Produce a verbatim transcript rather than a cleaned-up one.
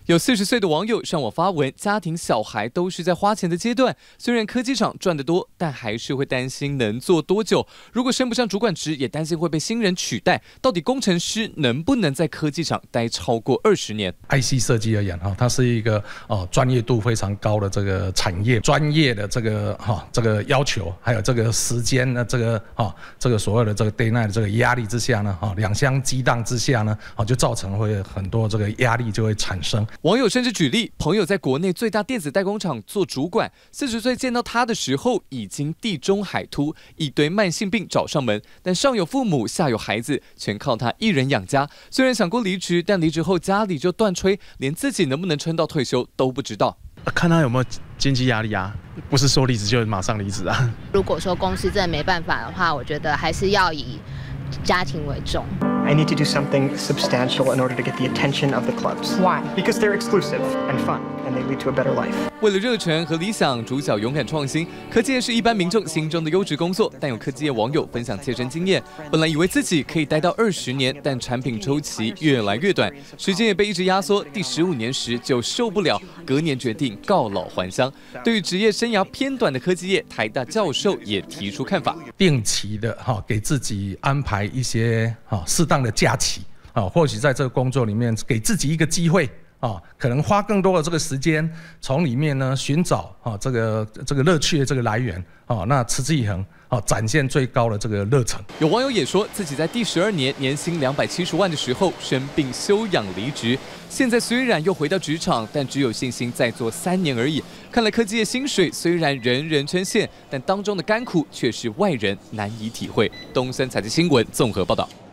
有四十岁的网友上网发文，家庭、小孩都是在花钱的阶段。虽然科技厂赚得多，但还是会担心能做多久。如果升不上主管职，也担心会被新人取代。到底工程师能不能在科技厂待超过二十年 ？I C 设计而言，哈，它是一个哦专业度非常高的这个产业，专业的这个哈这个要求，还有这个时间的这个哈这个所谓的这个 deadline 的这个压力之下呢，哈两相激荡之下呢，啊就造成会很多这个压力就会产生。 网友甚至举例，朋友在国内最大电子代工厂做主管，四十岁见到他的时候已经地中海秃，一堆慢性病找上门，但上有父母，下有孩子，全靠他一人养家。虽然想过离职，但离职后家里就断炊，连自己能不能撑到退休都不知道。 看他有没有经济压力啊，不是说离职就马上离职啊。 如果说公司真的没办法的话，我觉得还是要以家庭为重。 I need to do something substantial in order to get the attention of the clubs. Why? Because they're exclusive and fun, and they lead to a better life. 为了热忱和理想，主角勇敢创新。科技业是一般民众心中的优质工作，但有科技业网友分享切身经验，本来以为自己可以待到二十年，但产品周期越来越短，时间也被一直压缩。第十五年时就受不了，隔年决定告老还乡。对于职业生涯偏短的科技业，台大教授也提出看法： 定期的哈给自己安排一些哈适当的假期啊，或许在这个工作里面给自己一个机会啊，可能花更多的这个时间，从里面呢寻找啊这个这个乐趣的这个来源啊，那持之以恒啊，展现最高的这个热忱。 有网友也说自己在第十二年年薪两百七十万的时候生病休养离职，现在虽然又回到职场，但只有信心再做三年而已。看来科技业薪水虽然人人称羡，但当中的甘苦却是外人难以体会。东森财经新闻综合报道。